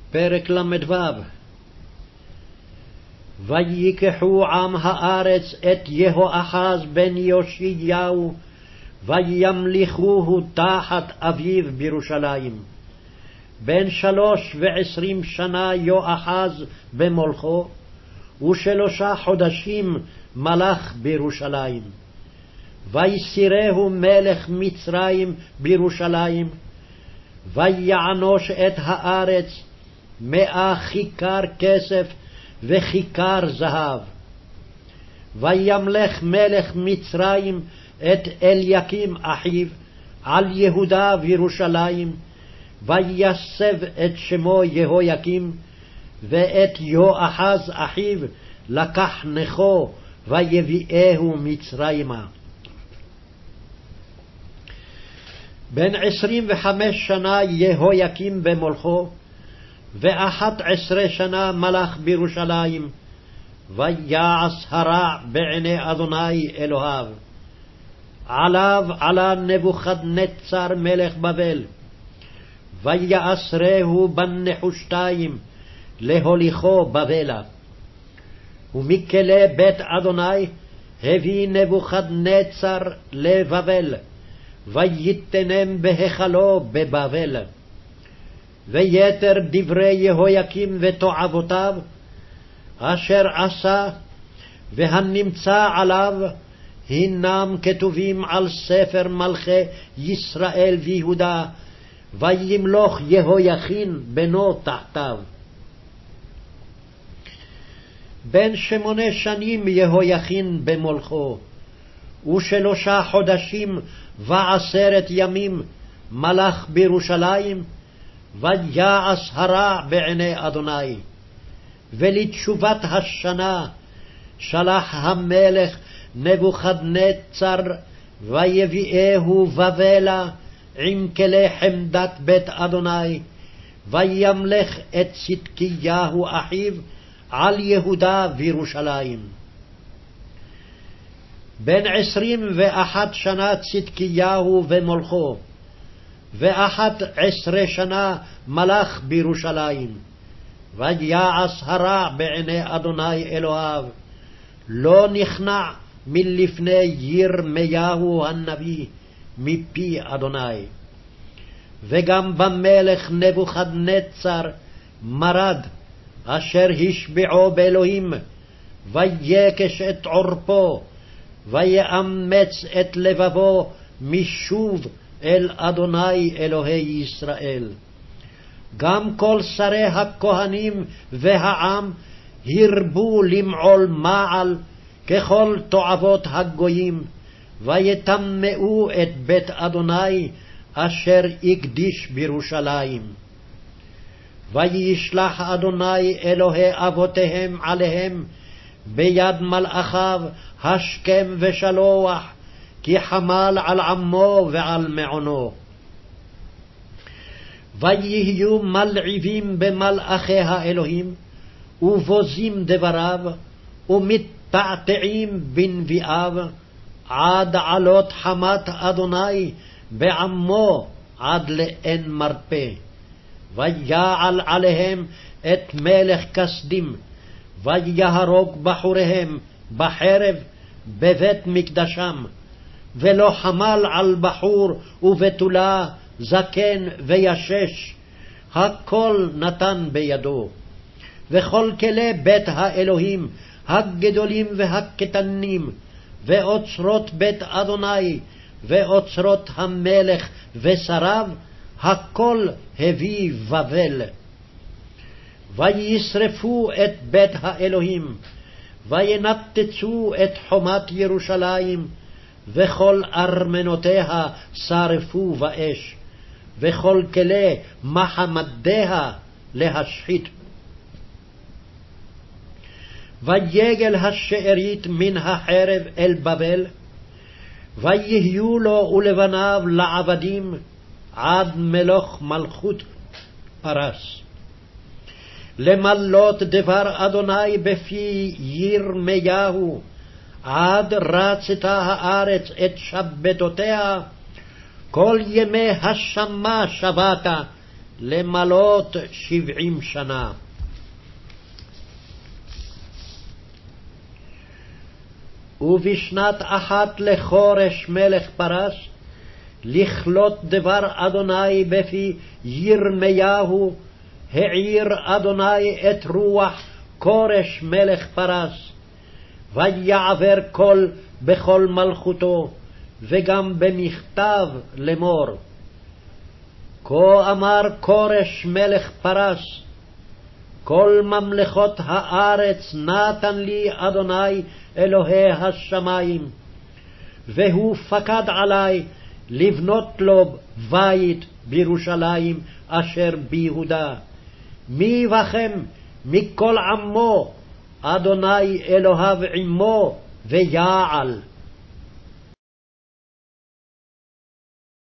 פרק ל"ו. ויקחו עם הארץ את יהואחז בן יאשיהו, וימליכוהו תחת אביו בירושלים. בן 23 שנה יואחז במולכו, ו3 חודשים מלך בירושלים. ויסירהו מלך מצרים בירושלים, ויענוש את הארץ 100 כיכר כסף וכיכר זהב. וימלך מלך מצרים את אליקים אחיו על יהודה וירושלים, ויסב את שמו יהויקים, ואת יואחז אחיו לקח נכו, ויביאהו מצרימה. בן 25 שנה יהויקים במולכו, ו11 שנה מלך בירושלים, ויעש הרע בעיני אדוני אלוהיו. עליו עלה נבוכדנצר מלך בבל, ויאסרהו בנחושתיים להוליכו בבלה. ומכלי בית אדוני הביא נבוכדנצר לבבל, ויתנם בהיכלו בבבל. ויתר דברי יהויקים ותועבותיו אשר עשה והנמצא עליו הינם כתובים על ספר מלכי ישראל ויהודה, וימלוך יהויכין בנו תחתיו. בן 8 שנים יהויכין במולכו, ו3 חודשים ו10 ימים מלך בירושלים, ויעש הרע בעיני אדוני. ולתשובת השנה שלח המלך נבוכדנצר, ויביאהו בבלה עם כלי חמדת בית אדוני, וימלך את צדקיהו אחיו על יהודה וירושלים. בן 21 שנה צדקיהו במולכו, ו11 שנה מלך בירושלים. ויעש הרע בעיני אדוני אלוהיו, לא נכנע מלפני ירמיהו הנביא מפי אדוני. וגם במלך נבוכדנצר מרד, אשר השביעו באלוהים, ויקש את עורפו, ויאמץ את לבבו משוב אל אדוני אלוהי ישראל. גם כל שרי הכהנים והעם הרבו למעול מעל ככל תועבות הגויים, ויטמאו את בית אדוני אשר הקדיש בירושלים. וישלח אדוני אלוהי אבותיהם עליהם ביד מלאכיו השכם ושלוח, כי חמל על עמו ועל מעונו. ויהיו מלעיבים במלאכי האלוהים, ובוזים דבריו, ומתעתעים בנביאיו, עד עלות חמת אדוני בעמו עד לאין מרפא. ויעל עליהם את מלך כסדים, ויהרוג בחוריהם בחרב בבית מקדשם, ולא חמל על בחור ובתולה, זקן וישש, הכל נתן בידו. וכל כלי בית האלוהים, הגדולים והקטנים, ואוצרות בית אדוני, ואוצרות המלך ושריו, הכל הביא בבל. וישרפו את בית האלוהים, וינתצו את חומת ירושלים, וכל ארמנותיה שרפו באש, וכל כלי מחמדיה להשחית. ויגל השארית מן החרב אל בבל, ויהיו לו ולבניו לעבדים עד מלוך מלכות פרס. למלות דבר אדוני בפי ירמיהו, עד רצתה הארץ את שבתותיה, כל ימי השמה שבתה למלות 70 שנה. ובשנת אחת לחורש מלך פרס, לכלות דבר אדוני בפי ירמיהו, העיר אדוני את רוח כורש מלך פרס, ויעבר קול בכל מלכותו, וגם במכתב לאמור. כה אמר כורש מלך פרס, כל ממלכות הארץ נתן לי אדוני אלוהי השמיים, והוא פקד עלי לבנות לו בית בירושלים אשר ביהודה. מי בכם מכל עמו, אדוני אלוהיו עמו ויעל.